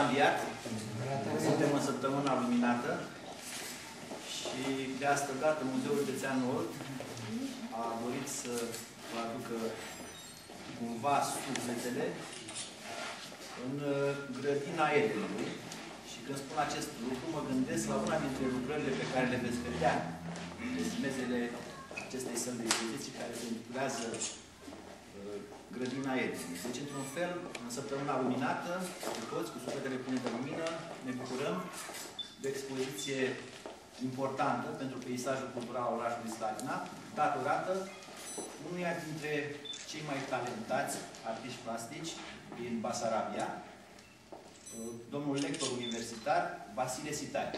înviat. Suntem în săptămâna luminată și de asta dată Muzeul Județean Olt a dorit să vă aducă cumva sufletele în grădina Edenului. Și când spun acest lucru, mă gândesc la una dintre lucrările pe care le veți vedea în mezele acestei săli de expoziții, care se intitulează Grădina Edenului. Deci, într-un fel, în săptămâna luminată, cu toți, cu sufletele pline de lumină, ne bucurăm de o expoziție importantă pentru peisajul cultural al orașului Slatina, datorată unuia dintre cei mai talentați artiști plastici din Basarabia, domnul lector universitar Vasile Sitari.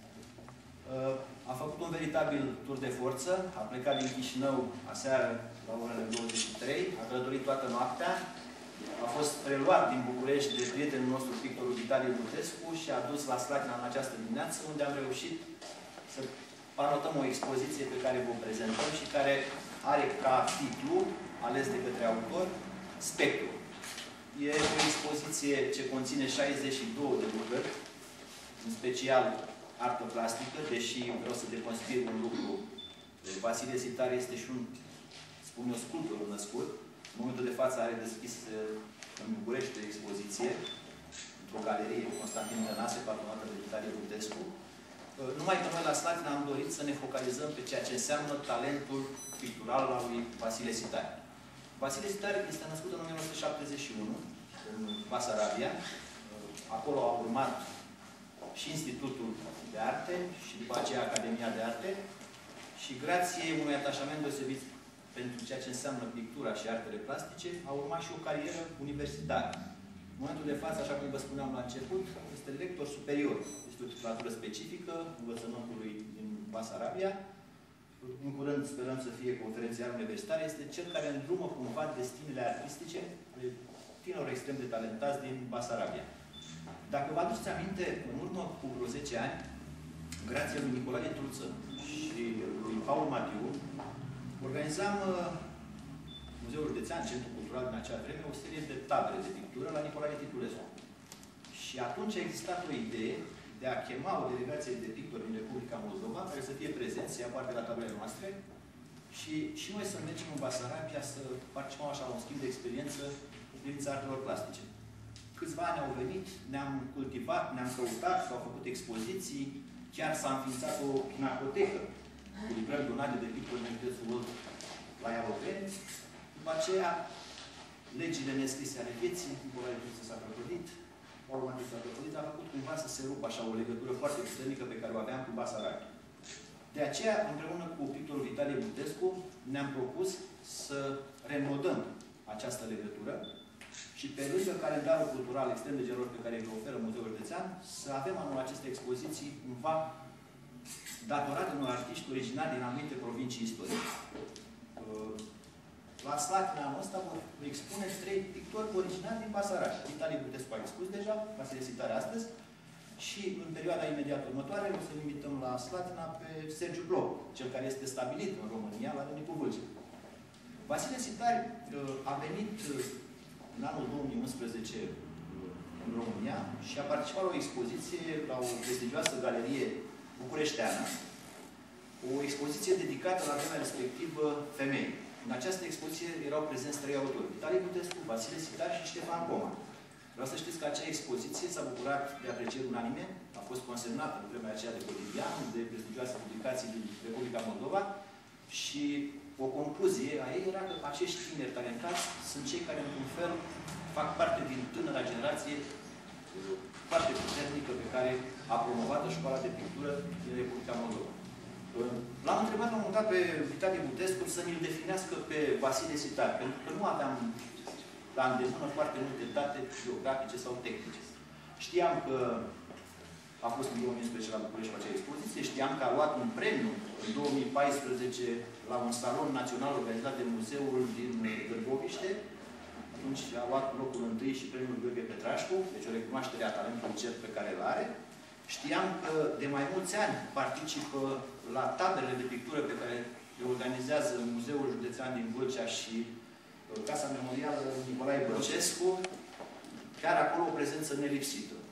A făcut un veritabil tur de forță, a plecat din Chișinău aseară la orele 23, a călătorit toată noaptea, a fost preluat din București de prietenul nostru, pictorul Vitalie Butescu, și a dus la Slatina în această dimineață, unde am reușit să anotăm o expoziție pe care vă prezentăm și care are ca titlu, ales de către autor, Spectru. E o expoziție ce conține 62 de lucrări, în special artă plastică, deși vreau să deconspir un lucru. Vasile Sitari este și un, spun eu, sculptor născut. În momentul de față are deschis în București o expoziție, într-o galerie, Constantin Tănase, patronată de Vitalie Butescu. Numai că noi la Slatina am dorit să ne focalizăm pe ceea ce înseamnă talentul pictural al lui Vasile Sitari. Vasile Sitari este născut în 1971, în Basarabia. Acolo a urmat și Institutul de Arte și după aceea Academia de Arte și grație unui atașament deosebit pentru ceea ce înseamnă pictura și artele plastice, a urmat și o carieră universitară. În momentul de față, așa cum vă spuneam la început, este lector superior. Este o titulatură specifică învățământului din Basarabia. În curând sperăm să fie conferențiar universitar. Este cel care îndrumă cumva destinele artistice ale tineri extrem de talentați din Basarabia. Dacă vă aduceți aminte, în urmă cu vreo 10 ani, grație lui Nicolae Truță și lui Paul Matiu, organizam Muzeul Județean, Centrul Cultural din acea vreme, o serie de tabere de pictură la Nicolae Titulescu. Și atunci a existat o idee de a chema o delegație de pictori din Republica Moldova, care să fie prezenți, să ia parte la taberele noastre, și noi să mergem în Basarabia să participăm așa la un schimb de experiență în privința artelor plastice. Câțiva ani au venit, ne-am cultivat, ne-am căutat, s-au făcut expoziții, chiar s-a înființat o pinacotecă cu livrări donate de pictori din județul Olt la Iaroteni. După aceea, legile nescrise ale vieții, Nicolae Truță s-a prăpădit, Paul Matiu s-a prăpădit, a făcut cumva să se rupă așa o legătură foarte puternică pe care o aveam cu Basarabia. De aceea, împreună cu pictorul Vitalie Butescu, ne-am propus să remodăm această legătură și pe lângă calendarul cultural extrem de generos pe care îl oferă Muzeul Județean, să avem anul acestei expoziții cumva datorate unor artiști originali din anumite provincii istorice. La Slatina anul ăsta vor expune 3 pictori originali din Basarabia. Vitalie Butescu a expus deja, Vasile Sitari astăzi, și în perioada imediat următoare o să-l invităm la Slatina pe Sergiu Bloc, cel care este stabilit în România, la Rânicu Vâlcea. Vasile Sitari a venit în anul 2011 în România și a participat la o expoziție la o prestigioasă galerie bucureșteană, o expoziție dedicată la vremea respectivă femei. În această expoziție erau prezenți 3 autori: Vitalie Butescu, Vasile Sitari și Ștefan Coma. Vreau să știți că acea expoziție s-a bucurat de aprecieri unanime, a fost consemnată în vremea aceea de Cotidian, de prestigioase publicații din Republica Moldova și o concluzie a ei era că acești tineri talentați sunt cei care, într-un fel, fac parte din tânăra generație foarte puternică pe care a promovat-o școala de pictură din Republica Moldova. L-am întrebat la un moment dat pe Vitalie Butescu să mi-l definească pe Vasile Sitari, pentru că nu aveam la îndemână foarte multe date geografice sau tehnice. Știam că a fost în 2011 la București cu acea expoziție, știam că a luat un premiu în 2014 la un salon național organizat de Muzeul din Gârboviște. Atunci a luat locul întâi și premiul Gheorghe Petrașcu, deci o recunoaștere a talentului cert pe care îl are. Știam că de mai mulți ani participă la taberele de pictură pe care le organizează Muzeul Județean din Vâlcea și Casa Memorială Nicolae Bălcescu, chiar acolo o prezență nelipsită.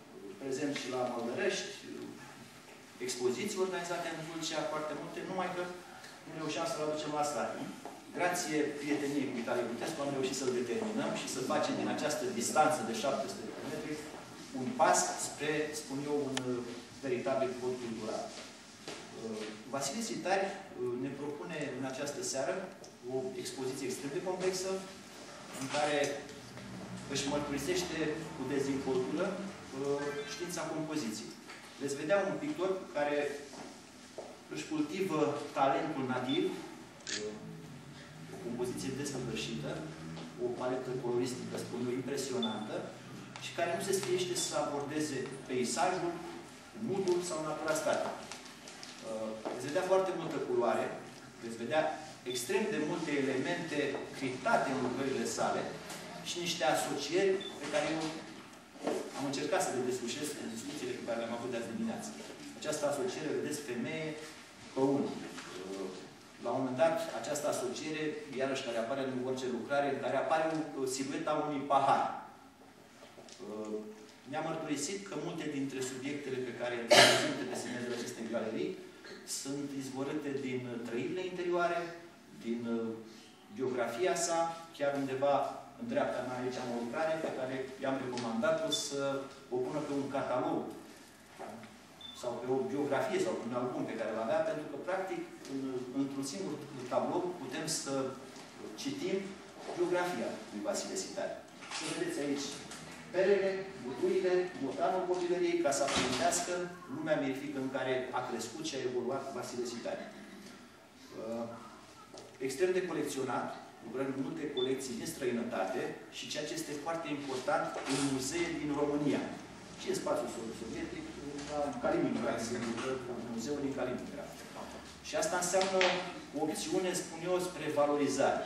prezent și la Măldărești, expoziții organizate în Vâlcea, foarte multe, numai că nu reușeam să-l aducem la Slatina. Grație prieteniei cu Vitalie Butescu am reușit să-l determinăm și să facem din această distanță de 700 de km un pas spre, spun eu, un veritabil pod cultural. Vasile Sitari ne propune în această seară o expoziție extrem de complexă, în care își mărturisește cu dezinvoltură știința compoziției. Veți vedea un pictor care își cultivă talentul nativ, o compoziție desăvârșită, o paletă coloristică, spun eu, impresionantă, și care nu se striește să abordeze peisajul, mood-ul sau natura statică. Veți vedea foarte multă culoare, veți vedea extrem de multe elemente criptate în lucrările sale și niște asocieri pe care eu am încercat să le deslușesc în discuțiile pe care le-am avut de azi dimineață. Această asociere, vedeți, femeie, păun. La un moment dat, această asociere, iarăși care apare în orice lucrare, în care apare silueta unui pahar. Ne-a mărturisit că multe dintre subiectele pe care le deseneze aceste galerii sunt izvorâte din trăirile interioare, din biografia sa, chiar undeva în dreapta mea aici am o lucrare pe care i-am recomandat-o să o pună pe un catalog sau pe o biografie sau pe un album pe care îl avea, pentru că, practic, într-un singur tablou putem să citim biografia lui Vasile Sitari. Să vedeți aici perele, buturile, motanul copilăriei, ca să aprindească lumea mirifică în care a crescut și a evoluat Vasile Sitari. Extrem de colecționat, lucrăm în multe colecții din străinătate și ceea ce este foarte important, în muzee din România. Și în spațiul sovietic, la Kaliningrad, muzeul din Kaliningrad. Și asta înseamnă o opțiune, spun eu, spre valorizare.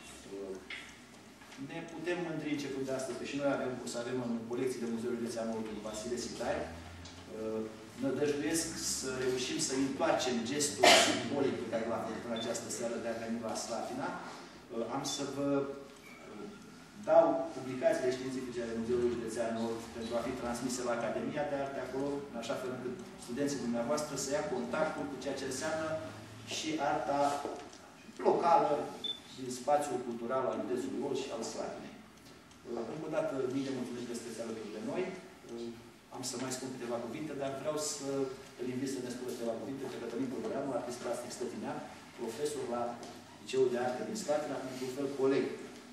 Ne putem mândri început de astăzi, că și noi o să avem în colecțiile Muzeului Județeanul Vasile Sitari. Nădăjduiesc să reușim să întoarcem gestul simbolic pe care l-am făcut în această seară de a veni la Slatina. Am să vă dau publicațiile științifice ale Muzeului Județeanul pentru a fi transmise la Academia de Arte acolo, în așa fel încât studenții dumneavoastră să ia contactul cu ceea ce înseamnă și arta locală din spațiul cultural al județului Olș și al Slatinei. Încă o dată, mii de mulțumiri că sunteți alături de noi. Am să mai spun câteva cuvinte, dar vreau să îl invit să ne spună câteva cuvinte pe Cătălin Programul, artist plastic stătinean, profesor la Liceul de Arte din Slatina, într-un fel coleg.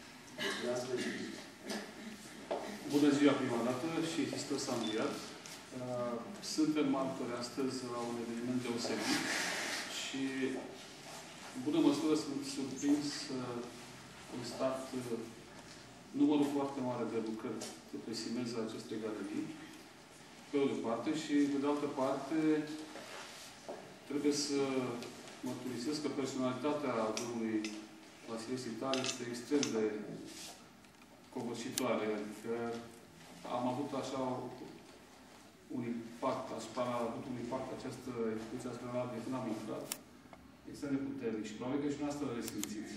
Bună ziua prima dată și Hristos a înviat. Suntem martori astăzi la un eveniment deosebit și în bună măsură sunt surprins să constat numărul foarte mare de lucrări de pe simeza acestei galerii, pe o de parte, și pe de altă parte trebuie să mărturisesc că personalitatea domnului Vasile Sitari este extrem de covârșitoare. Adică am avut așa un impact această expoziție asupra de când am intrat. Extrem de puternic și probabil că și noastră le resimțiți.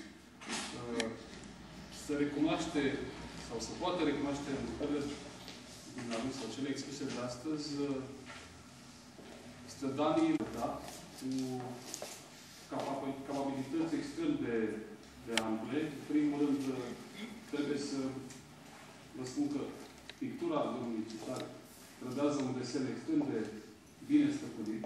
Să recunoaște, sau să poată recunoaște lucrările din anul sau cele expuse de astăzi, strădanii, da, cu capabilități extrem de ample. În primul rând, trebuie să vă spun că pictura domnului Sitari trădează un desen extrem de bine stăpânit.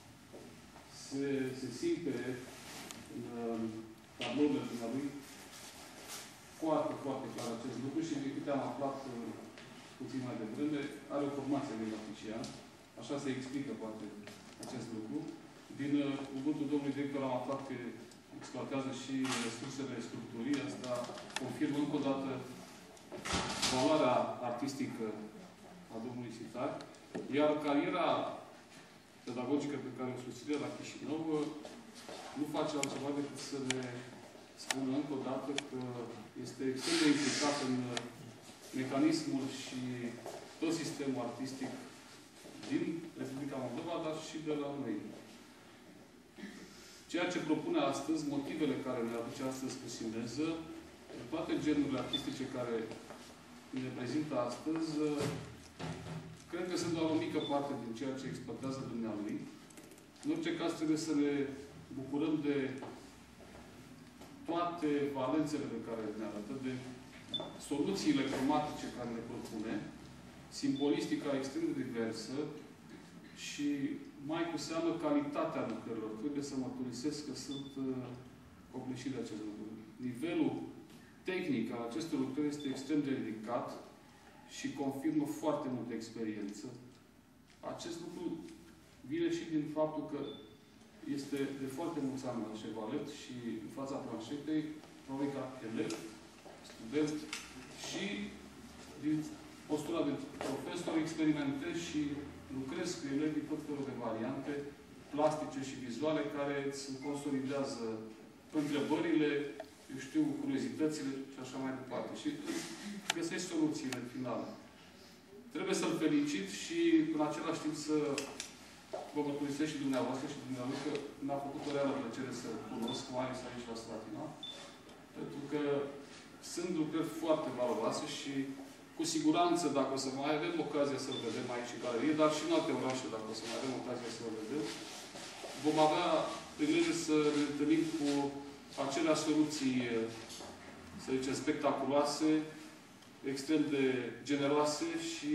Se simte în tablourile dumnealui foarte, foarte clar acest lucru și de câte am aflat puțin mai devreme, are o formație grafician. Așa se explică, poate, acest lucru. Din cuvântul domnului director am aflat că exploatează și resursele structurii. Asta confirmă încă o dată valoarea artistică a domnului Sitari. Iar cariera pedagogică pe care o susține la Chișinău nu face altceva decât să ne spună încă o dată că este extrem de implicat în mecanismul și tot sistemul artistic din Republica Moldova, dar și de la noi. Ceea ce propune astăzi, motivele care ne aduce astăzi cu simeză, toate genurile artistice care ne prezintă astăzi, Cred că sunt doar o mică parte din ceea ce exploatează dumnealui. În orice caz, trebuie să ne bucurăm de toate valențele pe care ne arată, de soluțiile cromatice care le propune, simbolistica extrem de diversă și mai cu seamă calitatea lucrărilor. Trebuie să mărturisesc că sunt copleșit de acest lucru. Nivelul tehnic al acestor lucrări este extrem de ridicat și confirmă foarte multă experiență. Acest lucru vine și din faptul că este de foarte mulți ani la Chevalet și în fața planșetei, probabil ca elev, student și din postura de profesor experimentez și lucrez cu elevii tot felul de variante plastice și vizuale care îți consolidează întrebările, eu știu, curiozitățile și așa mai departe. Și găsești soluțiile finale. Trebuie să-l felicit și în același timp să vă mărturisesc și dumneavoastră și dumneavoastră că mi-a făcut o reală plăcere să cunosc, mai ales aici la Slatina, pentru că sunt lucrări foarte valoroase și cu siguranță, dacă o să mai avem ocazia să-l vedem aici în galerie, dar și în alte orașe, dacă o să mai avem ocazia să-l vedem, vom avea prilejul să ne întâlnim cu acelea soluții, să zicem, spectaculoase, extrem de generoase și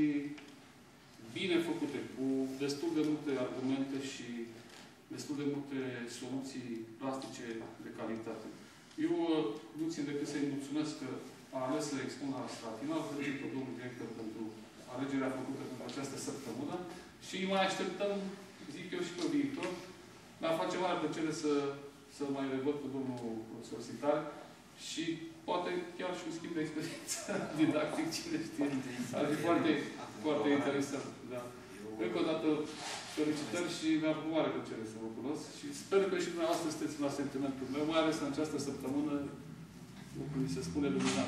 bine făcute, cu destul de multe argumente și destul de multe soluții plastice de calitate. Eu nu țin decât să-i mulțumesc că a ales să expun la Slatina, îl felicit pe domnul director pentru alegerea făcută pentru această săptămână și mai așteptăm, zic eu, și pe viitor. Mi-ar face mare plăcere să mai revăd pe domnul profesor Sitar și poate chiar și un schimb de experiență didactic, cine știe. Ar fi foarte, foarte interesant. Da. Încă o dată, felicitări și mi-a făcut mare plăcere să vă cunosc și sper că și dumneavoastră sunteți la sentimentul meu, mai ales în această săptămână, cum mi se spune, luminat.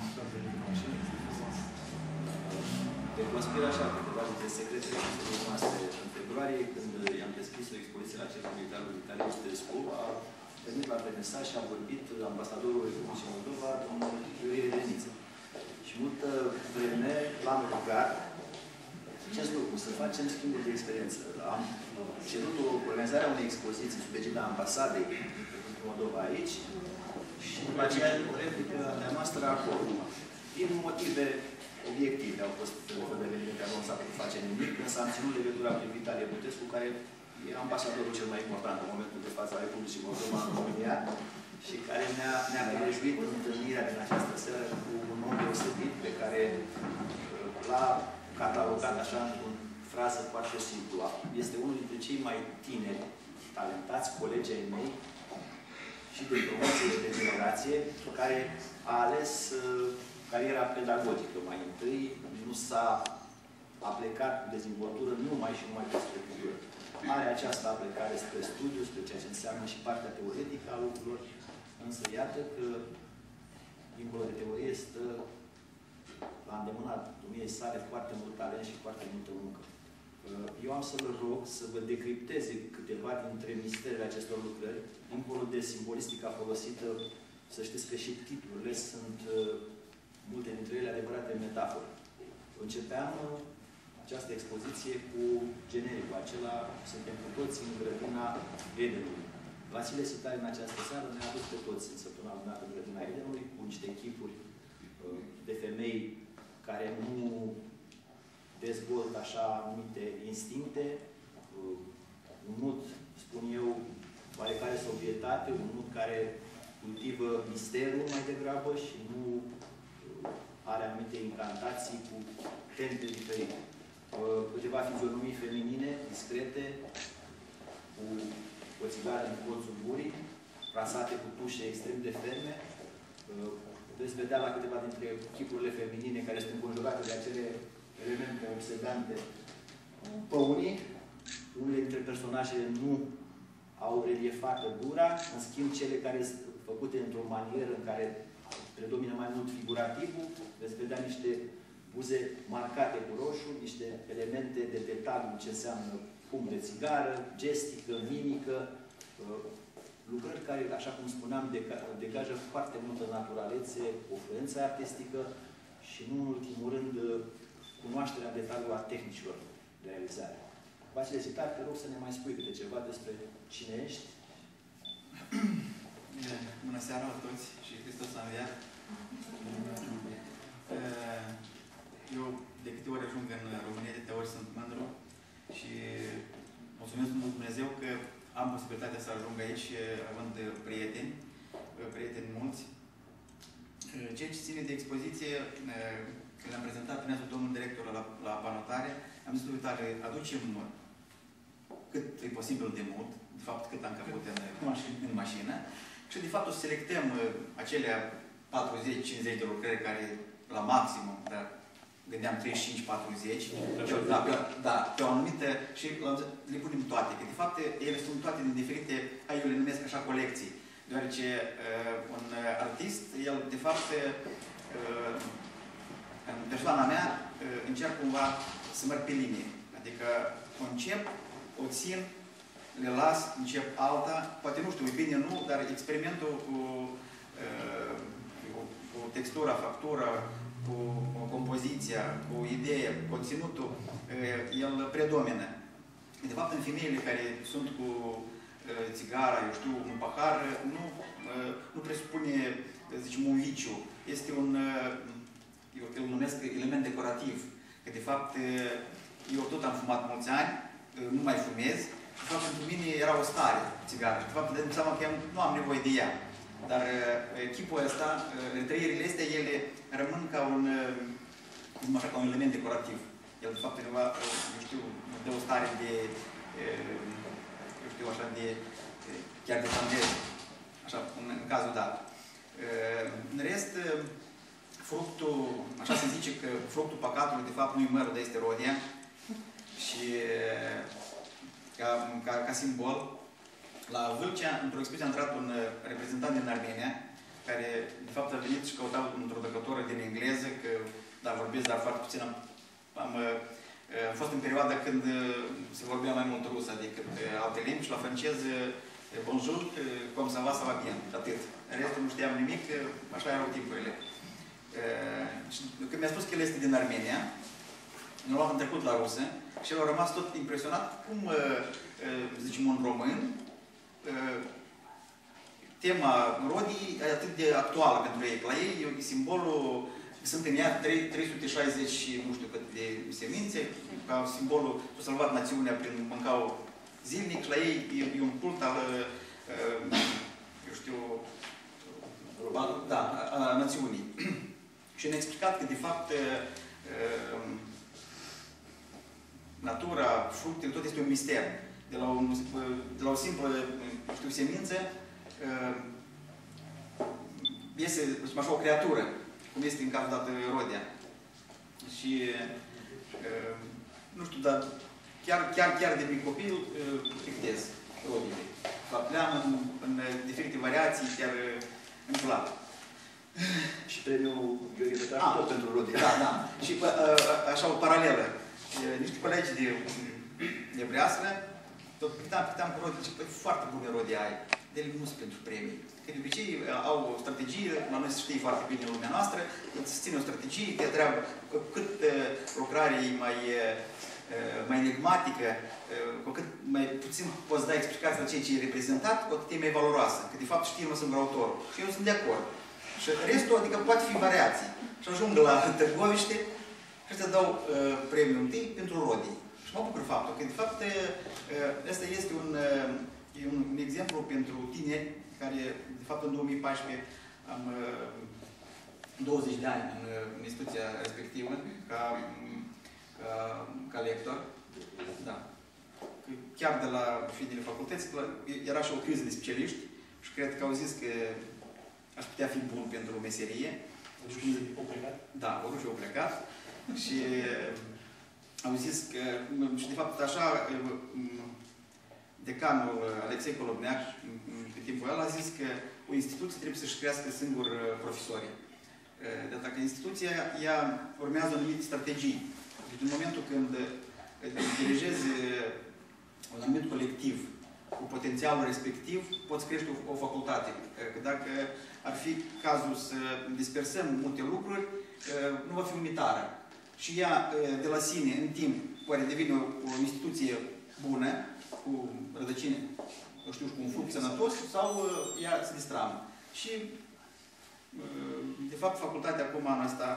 Te conspir așa câteva dintre secretele noastre. În februarie, când i-am deschis o expoziție la Centrul Militar Militare Istrescu, a venit la PNSA și a vorbit ambasadorul Republicii Moldova, domnul Iurie Reniță. Și multă vreme l-am rugat acest lucru, să facem schimburi de experiență. Am cerut organizarea unei expoziții sub egida ambasadei Republicii Moldova aici și după aceea o replică de-a noastră acolo. Din motive obiective au fost fără evenimente anunțate că face nimic, însă am ținut legătura cu Vitalie Butescu, care e ambasadorul cel mai important în momentul de față a Republicii Moldova în România și care ne-a prejuit întâlnirea din această seară cu un om deosebit pe care l-a catalogat așa într-o frază foarte simplă. Este unul dintre cei mai tineri, talentați colegi ai mei și de promoție și de generație, care a ales cariera pedagogică mai întâi, nu s-a aplecat cu dezvoltură numai și numai despre cultură. Are această aplecare spre studiu, spre ceea ce înseamnă și partea teoretică a lucrurilor, însă iată că, dincolo de teorie, stă la îndemâna domniei sale foarte mult talent și foarte multă muncă. Eu am să-l rog să vă decripteze câteva dintre misterele acestor lucrări, dincolo de simbolistica folosită, să știți că și titlurile sunt multe dintre ele adevărate metafore. Începeam această expoziție cu genericul acela, suntem cu toți în grădina Edenului. Vasile Sitare în această seară ne-a adus pe toți în săptămâna lunată în grădina Edenului, cu niște chipuri de femei care nu dezvoltă așa anumite instincte, un nut, spun eu, oarecare sobrietate, un nut care cultivă misterul mai degrabă și nu are anumite incantații cu tente diferite. Câteva fizionomii feminine, discrete, cu o țigară în colțul gurii, rasate cu tușe extrem de ferme. Puteți vedea la câteva dintre chipurile feminine care sunt înconjurate de acele elemente obsedante pe unii. Unele dintre personaje nu au reliefată gura, în schimb cele care sunt făcute într-o manieră în care predomină mai mult figurativul, veți vedea niște buze marcate cu roșu, niște elemente de detaliu ce înseamnă fum de țigară, gestică, mimică, lucrări care, așa cum spuneam, degajă foarte multă naturalețe, o fluență artistică și, nu în ultimul rând, cunoașterea detaliilor a tehnicilor de realizare. Vasile Zicar, te rog să ne mai spui câte ceva despre cine ești. Bună seara la toți și Hristos a înviat. Eu de câte ori ajung în România, de câte ori sunt mândru și mulțumesc lui Dumnezeu că am posibilitatea să ajung aici având prieteni mulți. Ceea ce ține de expoziție, când am prezentat prin domnul director la panotare, am zis lui Vitale, aducem cât e posibil de mult, de fapt cât am caput în mașină, și de fapt o să selectăm acelea 40-50 de lucrări care la maximum, dar gândeam 35-40, da, pe o anumită, și le punem toate, că de fapt ele sunt toate din diferite, eu le numesc așa colecții, deoarece un artist, el de fapt, în persoana mea, încerc cumva să merg pe linie, adică concep, o țin, le las, încep alta, poate nu știu, e bine, nu, dar experimentul cu textura, factura, cu compoziția, cu ideea, cu conținutul, el predomină. De fapt, în femeile care sunt cu țigara, eu știu, un pahar, nu presupune, zicem, un viciu. Este un, eu îl numesc element decorativ. Că de fapt, eu tot am fumat mulți ani, nu mai fumez. De fapt, pentru mine era o stare, țigara. Și de fapt, dăm seama că eu nu am nevoie de ea. Dar chipul ăsta, retrăirile astea, ele rămân ca un element decorativ. El, de fapt, eu știu, dă o stare de, eu știu, așa, chiar de tandem. Așa, în cazul dat. În rest, fructul, așa se zice că fructul păcatului, de fapt, nu-i mărul, dar este rodia. Și ca simbol, la Vâlcea, într-o expoziție a intrat un reprezentant din Armenia, care, de fapt, a venit și căuta o traducătoră din engleză, că, da, vorbesc, dar foarte puțin. Am fost în perioada când se vorbea mai mult rusă decât alte limbi și la franceză, bonjour, cum ça va, ça va bien, atât. În restul nu știam nimic, așa erau timpurile. Și când mi-a spus că el este din Armenia, ne-a luat în trecut la rusă și el a rămas tot impresionat cum, zicem, un român, tema rodii e atât de actuală pentru ei. La ei e simbolul, sunt în ea 360 nu știu cât de semințe, ca simbolul, s-a salvat națiunea prin mâncau zilnic, și la ei e un cult al, eu știu, da, a națiunii. Și ne-a explicat că, de fapt, natura, fructele, tot este un mister. De la o simplă, știu, semință, iese, așa, o creatură, cum este în cazul dat rodia. Și, nu știu, dar chiar de mic copil pictez rodile. Le-am în diferite variații, chiar în plat. Și premiul Gheorghe Petar tot pentru rodile. Da, da. Și așa o paralelă. Niște colegi de breaslă, tot pictam cu rodile, și foarte bune rodii ai. De ele nu sunt pentru premii. Că de obicei au o strategie, la noi se știe foarte bine în lumea noastră, îți ține o strategie, te întreabă cu cât lucrarea e mai enigmatică, cu cât mai puțin poți da explicații la ceea ce e reprezentat, cu atât e mai valoroasă. Că de fapt știe un singur autor. Și eu sunt de acord. Și restul, adică poate fi variații. Și ajung la Târgoviște și îți dau premiul întâi pentru rodii. Și mă bucur faptul că, de fapt, ăsta este un exemplu pentru tineri care, de fapt, în 2014 am 20 de ani în instituția respectivă, ca lector. Da. Chiar de la finele facultății, era și o criză de specialiști și cred că au zis că aș putea fi bun pentru meserie. Rușii au plecat? Da, rușii au plecat. Și au zis că, și de fapt așa, decanul Alexei Colobneac, pe timpul ăla, a zis că o instituție trebuie să-și crească singur profesorii. De dacă instituția, ea urmează anumite strategii. Deci în momentul când dirigezi un anumit colectiv cu potențialul respectiv, poți crește o facultate. Că dacă ar fi cazul să dispersăm multe lucruri, nu va fi unitară. și ea de la sine, în timp, poate devine o instituție bună, cu rădăcini, eu știu, cu un flux sănătos, sau ea se distramă. Și, de fapt, facultatea acum anul ăsta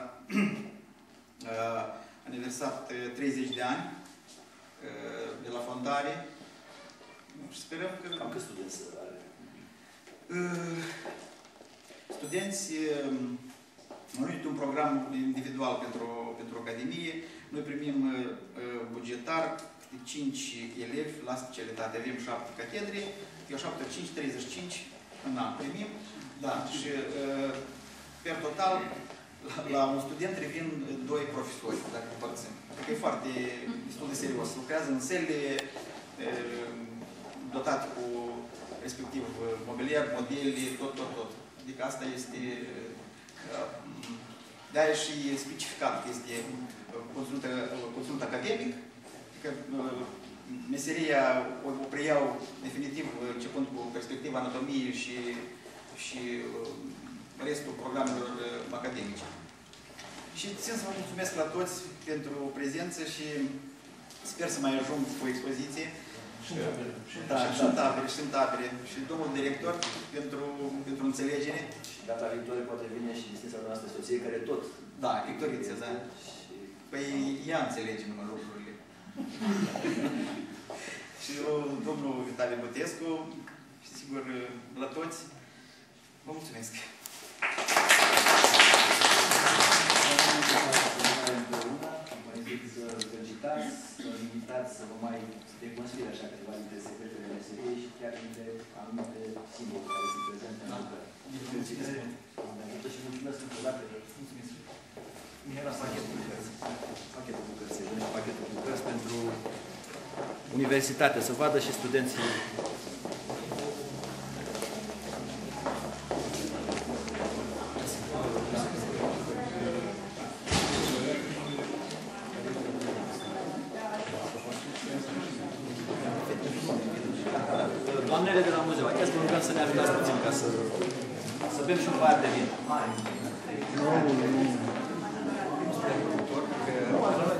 a aniversat 30 de ani de la fondare. Și sperăm că... Cam câți studenți are? Studenți, noi avem un program individual pentru Academie. Noi primim bugetar de 5 elevi la specialitate. Avem 7 catedre, eu 7, 5, 35 în an primim. Da, și per total, la un student revin 2 profesori, dacă împărțim. Că e foarte, destul de serios. Lucrează în sele dotate cu respectiv mobilier, modele, tot. Adică asta este, de-aia și specificat că este conținut academic, că meseria o preiau definitiv începând cu perspectiva anatomiei și restul programelor academice. Și țin să vă mulțumesc la toți pentru prezență și sper să mai ajung cu o expoziție. Și în tabere. Și domnul director pentru înțelegere. Și data viitoare poate vine și distinția noastră soție, care tot... Da, Victoriță, da. Păi ea înțelege numai lucrurile. Și domnul Vitalie Bătescu, și sigur la toți, vă mulțumesc. Să felicitați, să invitați să vă mai reconstruiți așa câteva dintre secretele meseriei și chiar dintre anumite simbole care sunt prezente în lucrări. Mulțumesc și mulțumesc încă o dată. Mulțumesc. Era pachetul cu cărți. Pachetul cu cărți. Pachetul cu cărți pentru universitate, să vadă și studenții. Doamnele de la muzeu, haideți vă rugăm să ne ajutați puțin ca să bem și un pahar de vin. Nu.